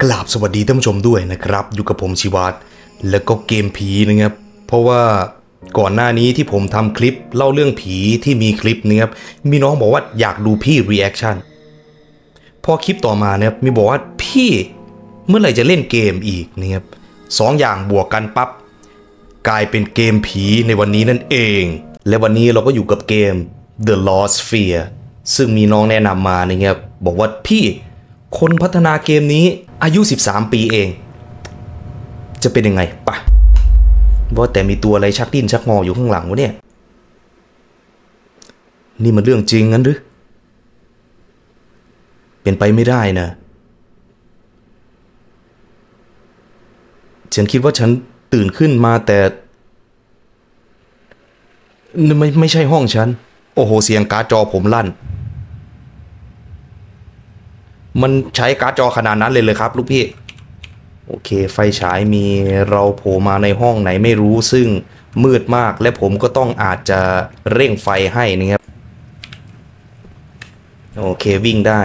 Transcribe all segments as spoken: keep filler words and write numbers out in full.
กราบสวัสดีท่านผู้ชมด้วยนะครับอยู่กับผมชิวัตแล้วก็เกมผีนะครับเพราะว่าก่อนหน้านี้ที่ผมทำคลิปเล่าเรื่องผีที่มีคลิปนะครับมีน้องบอกว่าอยากดูพี่รีแอคชั่นพอคลิปต่อมาเนี่ยมีบอกว่าพี่เมื่อไหร่จะเล่นเกมอีกนะครับสองอย่างบวกกันปั๊บกลายเป็นเกมผีในวันนี้นั่นเองและวันนี้เราก็อยู่กับเกม The Lost Sphere ซึ่งมีน้องแนะนำมานะครับบอกว่าพี่คนพัฒนาเกมนี้อายุสิบสามปีเองจะเป็นยังไงปะว่าแต่มีตัวอะไรชักดิ้นชักงออยู่ข้างหลังวะเนี่ยนี่มันเรื่องจริงงั้นหรือเป็นไปไม่ได้นะฉันคิดว่าฉันตื่นขึ้นมาแต่ไม่ไม่ใช่ห้องฉันโอ้โหเสียงการ์ดจอผมลั่นมันใช้การ์ดจอขนาดนั้นเลยเลยครับลูกพี่โอเคไฟฉายมีเราโผล่มาในห้องไหนไม่รู้ซึ่งมืดมากและผมก็ต้องอาจจะเร่งไฟให้นะครับโอเควิ่งได้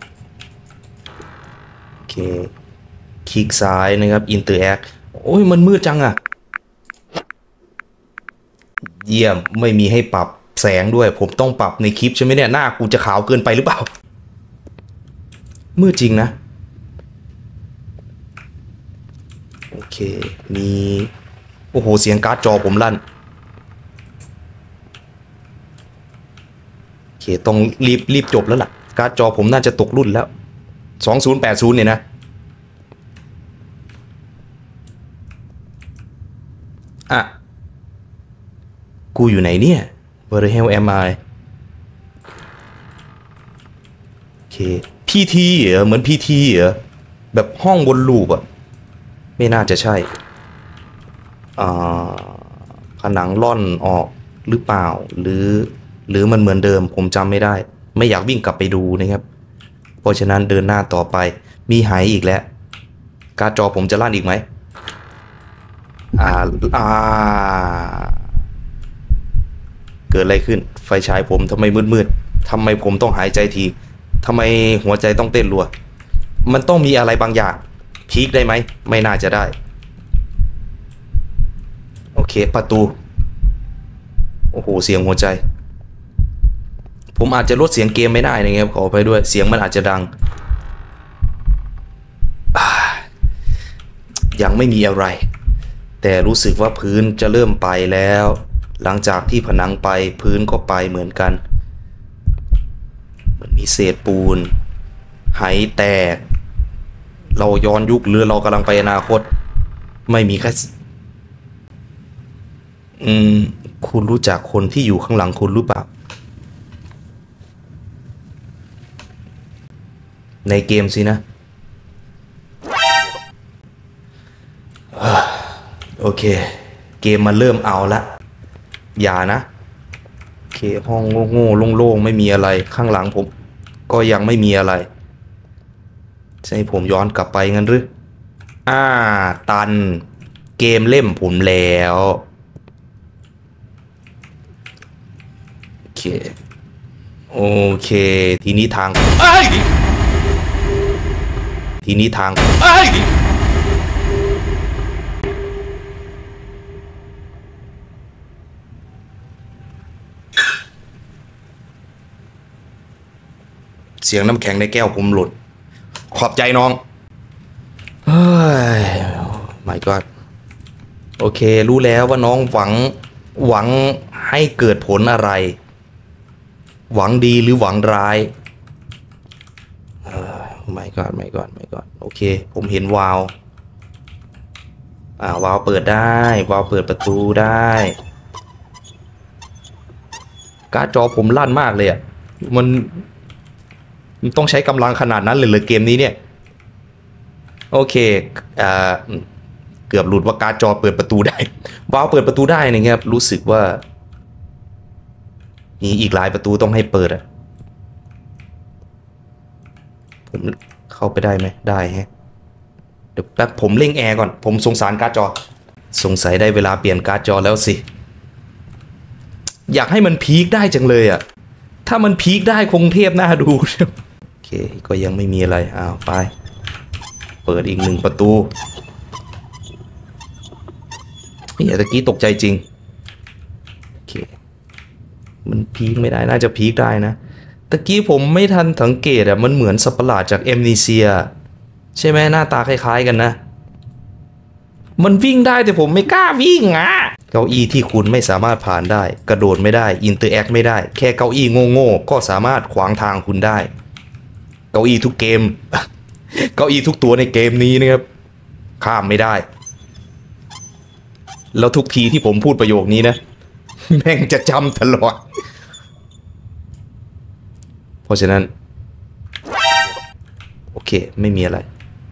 โอเคคลิกซ้ายนะครับอินเตอร์แอคโอ้ยมันมืดจังอะเยี่ยมไม่มีให้ปรับแสงด้วยผมต้องปรับในคลิปใช่ไหมเนี่ยหน้ากูจะขาวเกินไปหรือเปล่ามืดจริงนะโอเคมีโอ้โหเสียงการ์ดจอผมลั่นโอเคต้องรีบรีบจบแล้วล่ะการ์ดจอผมน่าจะตกรุ่นแล้วสองพันแปดสิบเนี่ยนะอ่ะกูอยู่ไหนเนี่ย Where the hell am I โอเคพีทีเหรอเหมือนพีทีเหรอแบบห้องบนลูปอะไม่น่าจะใช่อ่าผนังล่อนออกหรือเปล่าหรือหรือมันเหมือนเดิมผมจำไม่ได้ไม่อยากวิ่งกลับไปดูนะครับเพราะฉะนั้นเดินหน้าต่อไปมีหายอีกแล้วการ์ดจอผมจะลั่นอีกไหมอ่าอ่าเกิดอะไรขึ้นไฟฉายผมทำไมมืดๆทำไมผมต้องหายใจทีทำไมหัวใจต้องเต้นรัวมันต้องมีอะไรบางอย่างพีคได้ไหมไม่น่าจะได้โอเคประตูโอ้โหเสียงหัวใจผมอาจจะลดเสียงเกมไม่ได้นะครับขอไปด้วยเสียงมันอาจจะดังยังไม่มีอะไรแต่รู้สึกว่าพื้นจะเริ่มไปแล้วหลังจากที่ผนังไปพื้นก็ไปเหมือนกันมันมีเศษปูนไหแตกเราย้อนยุคหรือเรากำลังไปอนาคตไม่มีแค่อืมคุณรู้จักคนที่อยู่ข้างหลังคุณหรือเปล่าในเกมสินะโอเคเกมมันเริ่มเอาละอย่านะโอเคห้องโง่ๆโล่งๆไม่มีอะไรข้างหลังผมก็ยังไม่มีอะไรจะให้ผมย้อนกลับไปงั้นหรืออ่าตันเกมเล่มผมแล้วโอเคโอเคทีนี้ทางไอ้ทีนี้ทางไอ้เสียงน้ำแข็งในแก้วผมหลุดขอบใจน้องเฮ้ยไม่ก็โอเครู้แล้วว่าน้องหวังหวังให้เกิดผลอะไรหวังดีหรือหวังร้ายเฮ้ยไม่ก็ไม่ก็ไม่ก็โอเคผมเห็นวาล์วอ่าวาล์วเปิดได้วาล์วเปิดประตูได้การ์ดจอผมลั่นมากเลยอ่ะมันต้องใช้กำลังขนาดนั้นเลยเลยเกมนี้เนี่ยโอเคอ่าเกือบหลุดว่าการ์ดจอเปิดประตูได้วาล์วเปิดประตูได้นะครับรู้สึกว่ามีอีกหลายประตูต้องให้เปิดอ่ะผมเข้าไปได้ไหมได้ฮะเดี๋ยวแป๊บผมเร่งแอร์ก่อนผมสงสารการ์ดจอสงสัยได้เวลาเปลี่ยนการ์ดจอแล้วสิอยากให้มันพีคได้จังเลยอ่ะถ้ามันพีคได้คงเทพน่าดูโอเคก็ยังไม่มีอะไรอ้าวไปเปิดอีกหนึ่งประตูนี่ตะกี้ตกใจจริงโอเคมันพีคไม่ได้น่าจะพีคได้นะตะกี้ผมไม่ทันสังเกตอ่ะมันเหมือนสัตว์ประหลาดจากเอมนีเซียใช่ไหมหน้าตาคล้ายๆกันนะมันวิ่งได้แต่ผมไม่กล้าวิ่งอ่ะเก้าอี้ที่คุณไม่สามารถผ่านได้กระโดดไม่ได้อินเตอร์แอคไม่ได้แค่เก้าอี้โง่ๆก็สามารถขวางทางคุณได้เก้าอี้ทุกเกม เก้าอี้ทุกตัวในเกมนี้นะครับข้ามไม่ได้แล้วทุกทีที่ผมพูดประโยคนี้นะ แม่งจะจำตลอดเพราะฉะนั้นโอเคไม่มีอะไร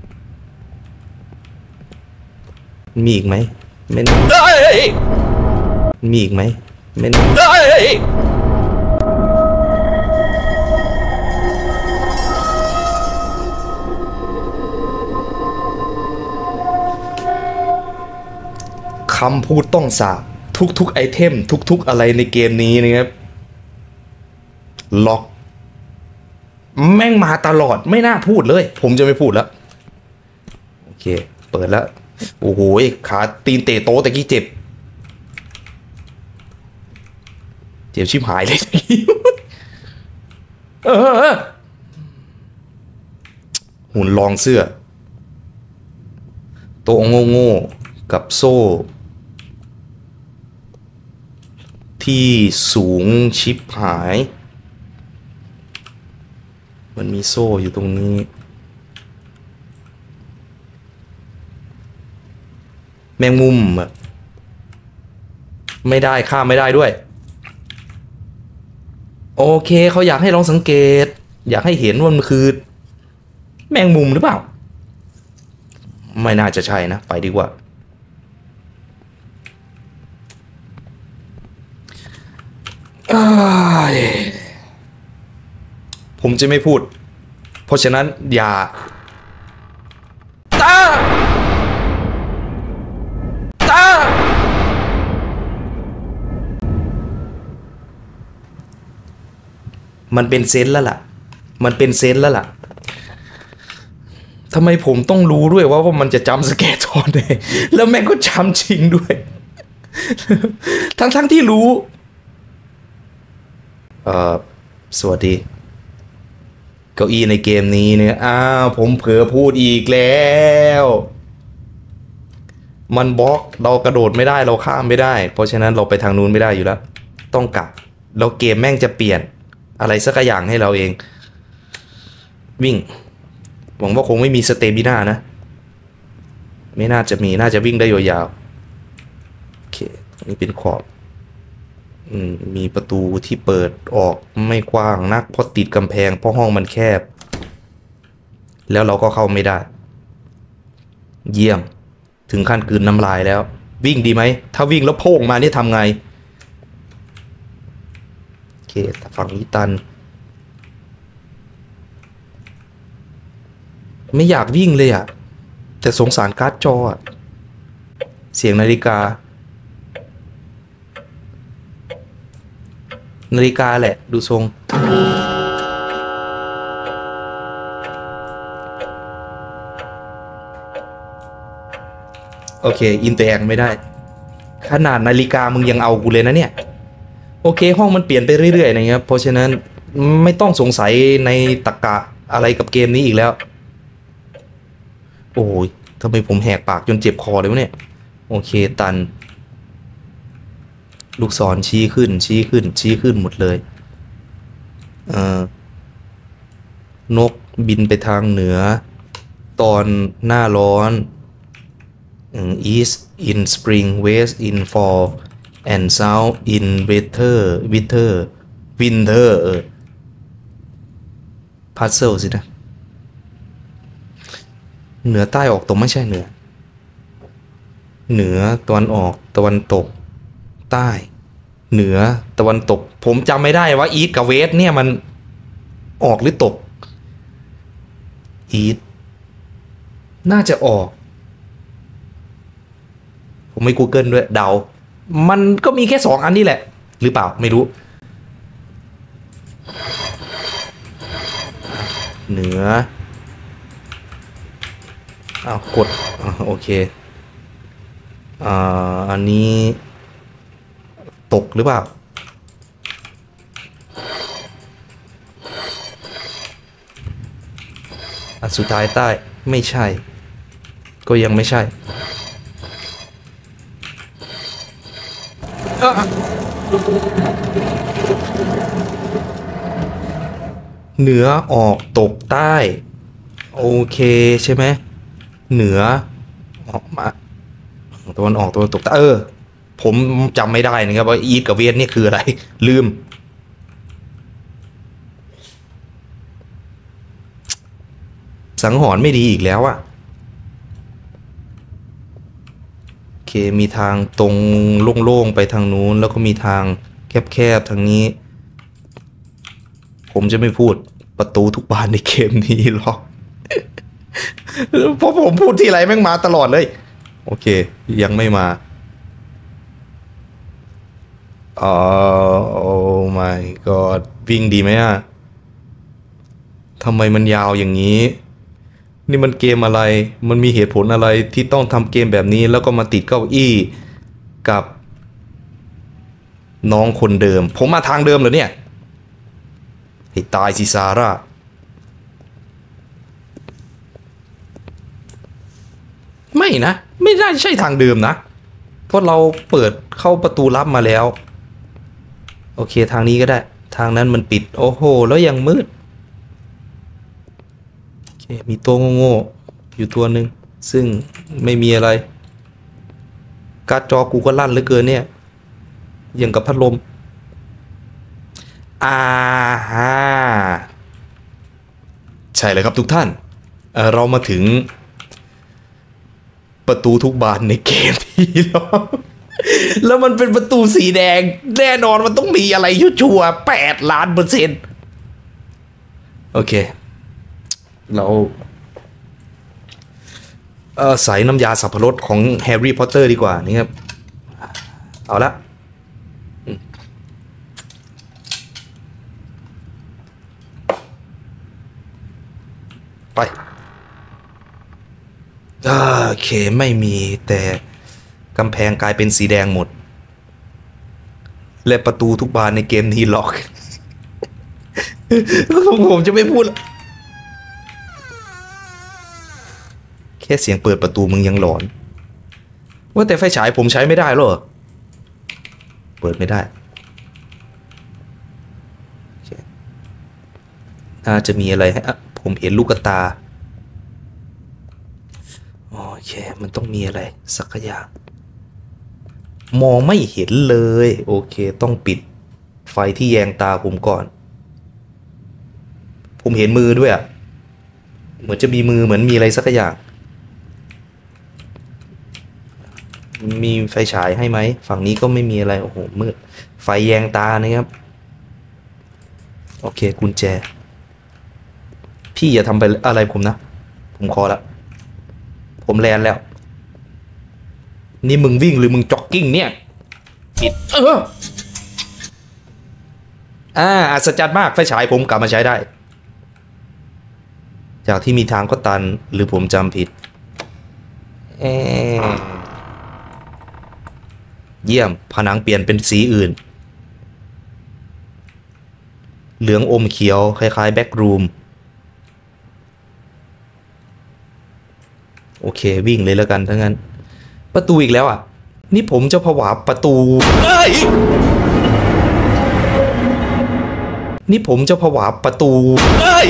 มีอีกไหมไม่มีอีกไหมไม่คำพูดต้องสาบทุกๆไอเทมทุกๆอะไรในเกมนี้นะครับล็อกแม่งมาตลอดไม่น่าพูดเลยผมจะไม่พูดแล้วโอเคเปิดแล้วโอ้โหขาตีนเตะโต๊ะตะกี้เจ็บเจ็บชิบหายเลยตะกี้เออหุ่นรองเสื้อโต๊ะโง่ๆกับโซ่ที่สูงชิบหายมันมีโซ่อยู่ตรงนี้แมงมุมอะไม่ได้ข้ามไม่ได้ด้วยโอเคเขาอยากให้ลองสังเกตอยากให้เห็นว่ามันคือแมงมุมหรือเปล่าไม่น่าจะใช่นะไปดีกว่าผมจะไม่พูดเพราะฉะนั้นอย่าตาตามันเป็นเซนส์แล้วล่ะมันเป็นเซนส์แล้วล่ะทำไมผมต้องรู้ด้วยว่าว่ามันจะจำสแกตอนไหนแล้วแม่งก็จำจริงด้วยทั้งทั้งที่รู้เอ่อสวัสดีเก้าอี้ในเกมนี้เนี่ยอ้าวผมเผลอพูดอีกแล้วมันบล็อกเรากระโดดไม่ได้เราข้ามไม่ได้เพราะฉะนั้นเราไปทางนู้นไม่ได้อยู่แล้วต้องกลับแล้วเกมแม่งจะเปลี่ยนอะไรสักอย่างให้เราเองวิ่งหวังว่าคงไม่มีสเตมิน่านะไม่น่าจะมีน่าจะวิ่งได้ยาวๆโอเคนี่เป็นขอบมีประตูที่เปิดออกไม่กว้างนักเพราะติดกำแพงเพราะห้องมันแคบแล้วเราก็เข้าไม่ได้เยี่ยมถึงขั้นกลืนน้ำลายแล้ววิ่งดีไหมถ้าวิ่งแล้วโพ่งมานี่ทำไงโอเคฝั่งนี้ตันไม่อยากวิ่งเลยอะแต่สงสารการ์ดจออะเสียงนาฬิกานาฬิกาแหละดูทรงโอเคอินเตอร์แอคไม่ได้ขนาดนาฬิกามึงยังเอากูเลยนะเนี่ยโอเคห้องมันเปลี่ยนไปเรื่อยๆนะครับเพราะฉะนั้นไม่ต้องสงสัยในตรรกะอะไรกับเกมนี้อีกแล้วโอ้ยทำไมผมแหกปากจนเจ็บคอเลยวะเนี่ยโอเคตันลูกศรชี้ขึ้นชี้ขึ้นชี้ขึ้นหมดเลยเอ่อนกบินไปทางเหนือตอนหน้าร้อน East in spring West in fall and South in winter winter winter เออ puzzle สินะเหนือใต้ออกตกไม่ใช่เหนือเหนือตะวันออกตะวันตกใต้เหนือตะวันตกผมจำไม่ได้ว่าอีสกับเวสเนี่ยมันออกหรือตกอีสน่าจะออกผมไม่ Google ด้วยเดามันก็มีแค่สองอันนี่แหละหรือเปล่าไม่รู้เหนืออ้าวกดอ่าโอเคอ่าอันนี้ตกหรือเปล่าอันสุดท้ายใต้ไม่ใช่ก็ยังไม่ใช่เหนือออกตกใต้โอเคใช่ไหมเหนือออกมาตะวันออกตะวันตกใต้เออผมจำไม่ได้นะครับว่าอีสกับเวสนี่คืออะไรลืมสังหรณ์ไม่ดีอีกแล้วอะโอเคมีทางตรงโล่งๆไปทางนู้นแล้วก็มีทางแคบๆทางนี้ผมจะไม่พูดประตูทุกบานในเกมนี้หรอกเพราะผมพูดทีไรแม่งมาตลอดเลยโอเคยังไม่มาอ๋อโอ้ my god วิ่งดีไหมอะทำไมมันยาวอย่างนี้นี่มันเกมอะไรมันมีเหตุผลอะไรที่ต้องทำเกมแบบนี้แล้วก็มาติดเก้าอี้กับน้องคนเดิมผมมาทางเดิมเหรอเนี่ยให้ตายสิซาร่าไม่นะไม่น่าใช่ทางเดิมนะเพราะเราเปิดเข้าประตูลับมาแล้วโอเคทางนี้ก็ได้ทางนั้นมันปิดโอ้โหแล้วยังมืดโอเคมีตัวโง่ๆอยู่ตัวหนึ่งซึ่งไม่มีอะไรการ์ดจอกูก็ลั่นเหลือเกินเนี่ยอย่างกับพัดลมอ่าฮะใช่เลยครับทุกท่าน เอ่อเรามาถึงประตูทุกบานในเกมที่แล้ว แล้วมันเป็นประตูสีแดงแน่นอนมันต้องมีอะไรชัวร์แปดล้านเปอร์เซ็นต์โอเคเราเออใส่น้ำยาสับปะรดของแฮร์รี่พอตเตอร์ดีกว่านี่ครับเอาละไปโอเคไม่มีแต่กำแพงกลายเป็นสีแดงหมดและประตูทุกบานในเกมนี้ล็อก ผมจะไม่พูดแค่เสียงเปิดประตูมึงยังหลอนว่าแต่ไฟฉายผมใช้ไม่ได้หรอเปิดไม่ได้น่าจะมีอะไรให้ผมเห็นลูกตาโอเคมันต้องมีอะไรสักอย่างมองไม่เห็นเลยโอเคต้องปิดไฟที่แยงตาผมก่อนผมเห็นมือด้วยอะเหมือนจะมีมือเหมือนมีอะไรสักอย่างมีไฟฉายให้ไหมฝั่งนี้ก็ไม่มีอะไรโอ้โหมืดไฟแยงตานะครับโอเคกุญแจพี่อย่าทำไปอะไรผมนะผมขอละผมแลนแล้วนี่มึงวิ่งหรือมึงจ็อกกิ้งเนี่ยปิดเอออ่าอัศจรรย์มากไฟฉายผมกลับมาใช้ได้จากที่มีทางก็ตันหรือผมจำผิดเอเยี่ยมผนังเปลี่ยนเป็นสีอื่นเหลืองอมเขียวคล้ายๆแบ็กรูมโอเควิ่งเลยแล้วกันทั้งนั้นประตูอีกแล้วอ่ะนี่ผมจะผวาประตูเอ้ยนี่ผมจะผวาประตูเอ้ย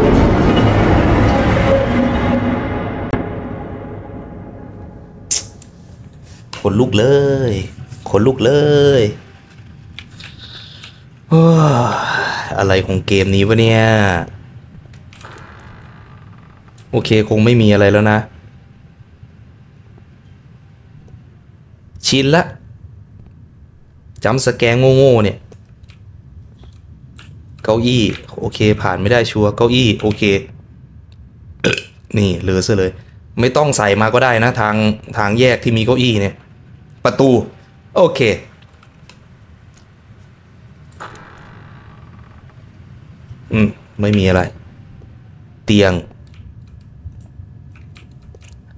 ขนลุกเลยขนลุกเลยอะไรของเกมนี้วะเนี่ยโอเคคงไม่มีอะไรแล้วนะชินละจำสแกนโง่ๆเนี่ยเก้าอี้โอเคผ่านไม่ได้ชัวร์เก้าอี้โอเค นี่เหลือซะเลยไม่ต้องใส่มาก็ได้นะทางทางแยกที่มีเก้าอี้เนี่ยประตูโอเคอืมไม่มีอะไรเตียง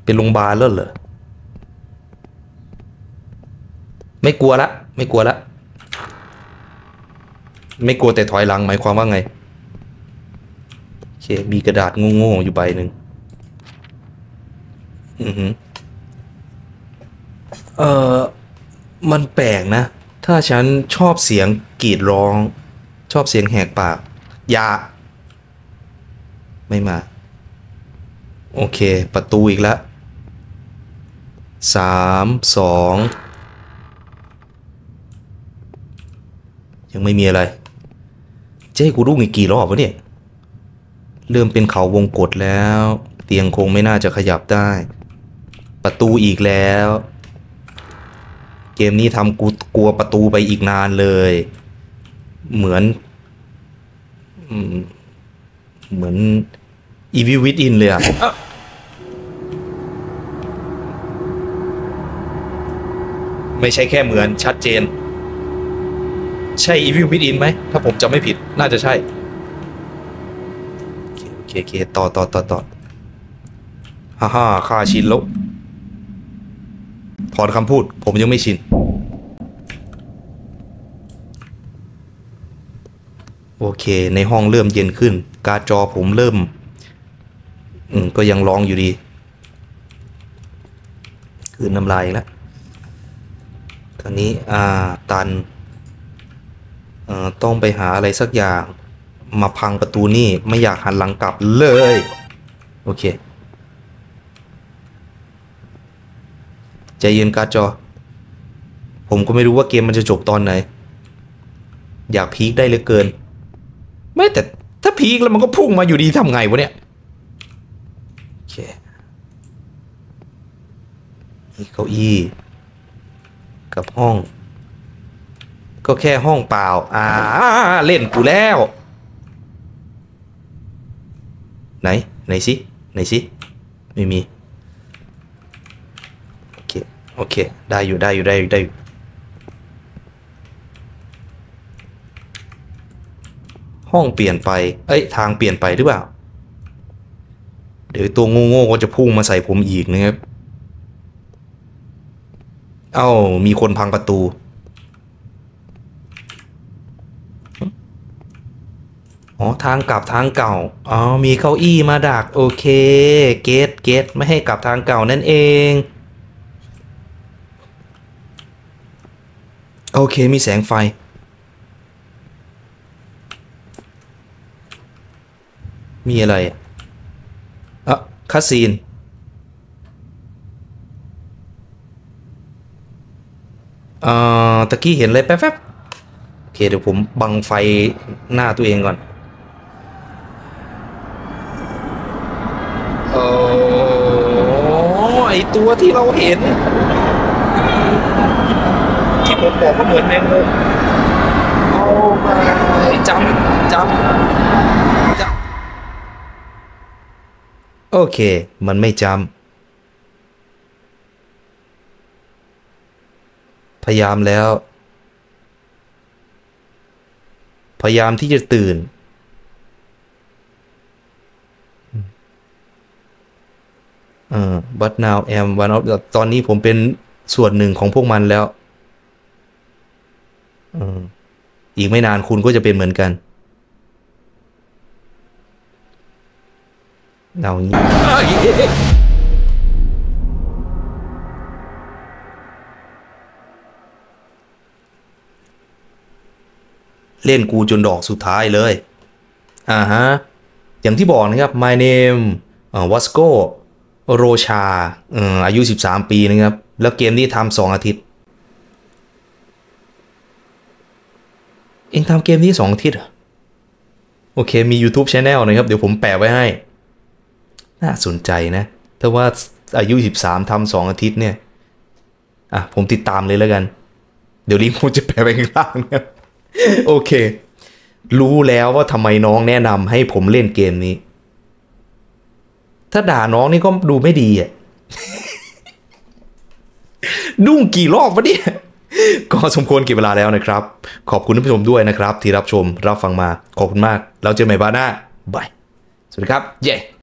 เป็นโรงพยาบาลแล้วเหรอไม่กลัวละไม่กลัวละไม่กลัวแต่ถอยหลังหมายความว่าไงโอเคมีกระดาษโง่ๆอยู่ใบหนึ่งอือหือเออมันแปลกนะถ้าฉันชอบเสียงกรีดร้องชอบเสียงแหกปากอย่าไม่มาโอเคประตูอีกแล้วสามสองยังไม่มีอะไรจะให้กูดูอีกกี่รอบวะเนี่ยเริ่มเป็นเขาวงกตแล้วเตียงคงไม่น่าจะขยับได้ประตูอีกแล้วเกมนี้ทำกูกลัวประตูไปอีกนานเลยเหมือนเหมือน Evil Within เลยอะไม่ใช่แค่เหมือนชัดเจนใช่ Evil Within ไหมถ้าผมจำไม่ผิดน่าจะใช่โอเคโอเคต่อต่อต่อต่อฮ่าฮ่าข้าชินแล้วถอนคำพูดผมยังไม่ชินโอเคในห้องเริ่มเย็นขึ้นการ์ดจอผมเริ่มอืมก็ยังร้องอยู่ดีคืนน้ำลายแล้วตอนนี้อ่าตันเอ่อต้องไปหาอะไรสักอย่างมาพังประตูนี่ไม่อยากหันหลังกลับเลยโอเคใจเย็นการ์ดจอผมก็ไม่รู้ว่าเกมมันจะจบตอนไหนอยากพีคได้เหลือเกินไม่แต่ถ้าพีคแล้วมันก็พุ่งมาอยู่ดีทำไงวะเนี่ยโอเคมีเก้าอี้กับห้องก็แค่ห้องเปล่าอ่าเล่นกูแล้วไหนไหนสิไหนสิไม่มีโอเคโอเคได้อยู่ได้อยู่ได้อยู่ได้อยู่ห้องเปลี่ยนไปเอ้ยทางเปลี่ยนไปหรือเปล่าเดี๋ยวตัวโง่ๆก็จะพุ่งมาใส่ผมอีกนะครับเอ้ามีคนพังประตูอ๋อทางกลับทางเก่าอ๋อมีเก้าอี้มาดักโอเคเกตเกตไม่ให้กลับทางเก่านั่นเองโอเคมีแสงไฟมีอะไรอ่ะคาซีนอ่าตะกี้เห็นอะไรแป๊บๆโอเคเดี๋ยวผมบังไฟหน้าตัวเองก่อนโอ้ไอตัวที่เราเห็นที่ผมบอกว่าเหมือนแมงมุมเอามาจำจำจำโอเคมันไม่จำพยายามแล้วพยายามที่จะตื่นเออ but now am one of ตอนนี้ผมเป็นส่วนหนึ่งของพวกมันแล้วออีกไม่นานคุณก็จะเป็นเหมือนกันเอางี้เล่นกูจนดอกสุดท้ายเลยอ่าฮะอย่างที่บอกนะครับ my name อ่า Wasco โรชาอายุสิบสามปีนะครับแล้วเกมนี้ทำสองอาทิตย์เองทำเกมนี้สองอาทิตย์โอเคมี YouTube Channel นะครับเดี๋ยวผมแปะไว้ให้น่าสนใจนะถ้าว่าอายุสิบสามทำสองอาทิตย์เนี่ยอ่ะผมติดตามเลยแล้วกันเดี๋ยวลิงก์ผมจะแปะไว้ข้างล่างนะโอเครู้แล้วว่าทำไมน้องแนะนำให้ผมเล่นเกมนี้ถ้าด่าน้องนี่ก็ดูไม่ดีอ่ะ ดุ้งกี่รอบวะเนี่ยก็สมควรกี่เวลาแล้วนะครับขอบคุณท่านผู้ชมด้วยนะครับที่รับชมรับฟังมาขอบคุณมากแล้วเจอกันใหม่บ้านหน้าบายสวัสดีครับเย้